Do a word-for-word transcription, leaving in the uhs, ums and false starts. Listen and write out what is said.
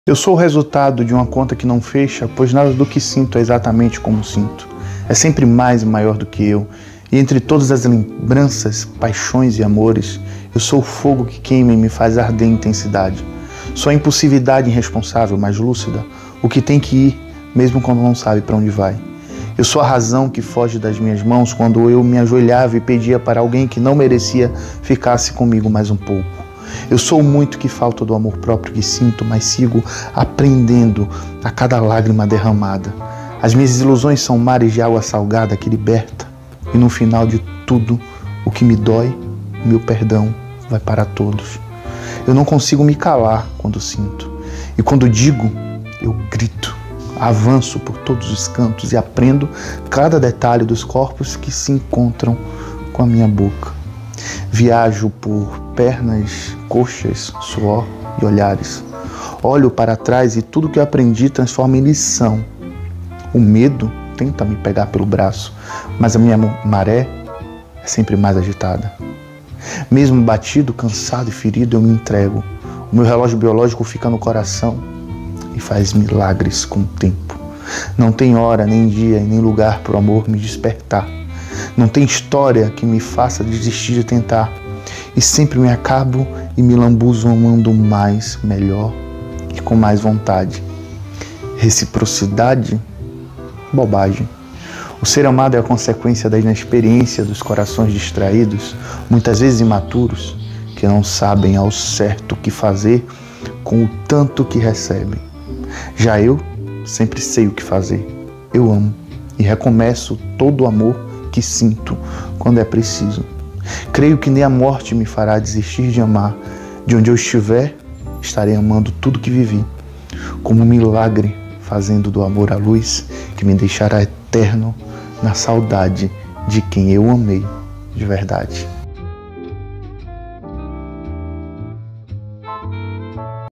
Eu sou o resultado de uma conta que não fecha, pois nada do que sinto é exatamente como sinto. É sempre mais e maior do que eu. E entre todas as lembranças, paixões e amores, eu sou o fogo que queima e me faz arder em intensidade. Sou a impulsividade irresponsável, mas lúcida, o que tem que ir, mesmo quando não sabe para onde vai. Eu sou a razão que foge das minhas mãos quando eu me ajoelhava e pedia para alguém que não merecia ficasse comigo mais um pouco. Eu sou o muito que falta do amor próprio que sinto, mas sigo aprendendo a cada lágrima derramada. As minhas ilusões são mares de água salgada que liberta. E no final de tudo, o que me dói, meu perdão vai para todos. Eu não consigo me calar quando sinto. E quando digo, eu grito. Avanço por todos os cantos e aprendo cada detalhe dos corpos que se encontram com a minha boca. Viajo por pernas, coxas, suor e olhares. Olho para trás e tudo que eu aprendi transforma em lição. O medo tenta me pegar pelo braço, mas a minha maré é sempre mais agitada. Mesmo batido, cansado e ferido, eu me entrego. O meu relógio biológico fica no coração e faz milagres com o tempo. Não tem hora, nem dia e nem lugar para o amor me despertar. Não tem história que me faça desistir de tentar. E sempre me acabo e me lambuzo amando mais, melhor e com mais vontade. Reciprocidade? Bobagem. O ser amado é a consequência da inexperiência dos corações distraídos, muitas vezes imaturos, que não sabem ao certo o que fazer com o tanto que recebem. Já eu sempre sei o que fazer. Eu amo e recomeço todo o amor que sinto quando é preciso. Creio que nem a morte me fará desistir de amar. De onde eu estiver, estarei amando tudo que vivi, como um milagre, fazendo do amor a luz que me deixará eterno na saudade de quem eu amei de verdade.